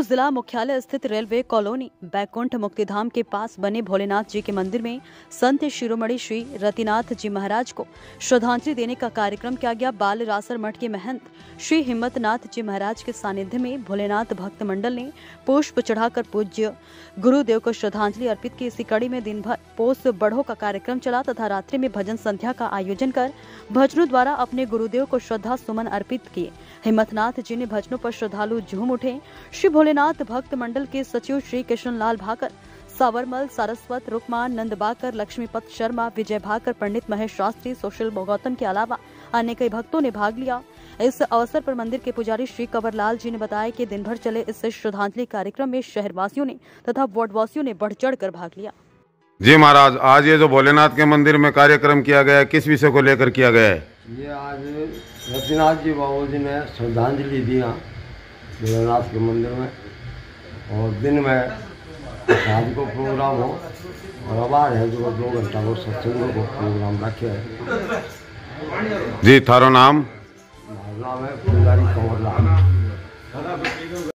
जिला मुख्यालय स्थित रेलवे कॉलोनी बैकुंठ मुक्तिधाम के पास बने भोलेनाथ जी के मंदिर में संत शिरोमणि श्री रतिनाथ जी महाराज को श्रद्धांजलि देने का कार्यक्रम किया गया। बाल रासर मठ के महंत श्री हिम्मतनाथ जी महाराज के सानिध्य में भोलेनाथ भक्त मंडल ने पुष्प चढ़ाकर पूज्य गुरुदेव को श्रद्धांजलि अर्पित की। इसी कड़ी में दिन भर पोस बढ़ो का कार्यक्रम चला तथा रात्रि में भजन संध्या का आयोजन कर भजनों द्वारा अपने गुरुदेव को श्रद्धा सुमन अर्पित किए। हिम्मतनाथ जी ने भजनों पर श्रद्धालु झूम उठे। श्री भोलेनाथ भक्त मंडल के सचिव श्री कृष्णलाल भाकर, सावरमल सारस्वत, रुकमान नंदबाकर, लक्ष्मीपत शर्मा, विजय भाकर, पंडित महेश शास्त्री, सुशील गौतम के अलावा अन्य कई भक्तों ने भाग लिया। इस अवसर पर मंदिर के पुजारी श्री कंवरलाल जी ने बताया कि दिन भर चले इस श्रद्धांजलि कार्यक्रम में शहरवासियों ने तथा वार्डवासियों ने बढ़ चढ़ कर भाग लिया। जी महाराज, आज ये जो भोलेनाथ के मंदिर में कार्यक्रम किया गया है, किस विषय को लेकर किया गया है? ये आज रतिनाथ जी बाबू जी ने श्रद्धांजलि दिया भोलेनाथ के मंदिर में, और दिन में रात को प्रोग्राम हो और आभार है जो 2 घंटा को सत्संग को प्रोग्राम रखे है। जी, थारो नाम? नाम है पुजारी कंवरलाल।